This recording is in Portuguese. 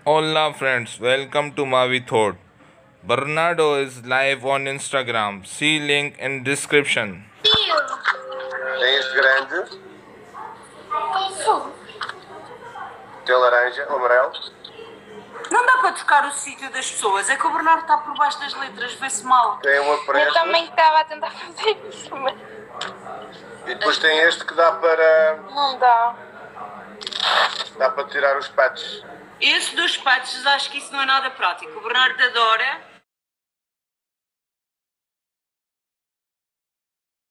Hola friends, welcome to Mavi Thought. Bernardo is live on Instagram. See link in description. Tem este grande. Tem laranja, amarelo. Não dá para trocar o sítio das pessoas, é que o Bernardo está por baixo das letras, vê-se mal. Tem uma Eu preta. também estava a tentar fazer isso, mas E depois tem este que dá para não dá. tirar os patches. Esse dos patches, acho que isso não é nada prático. O Bernardo adora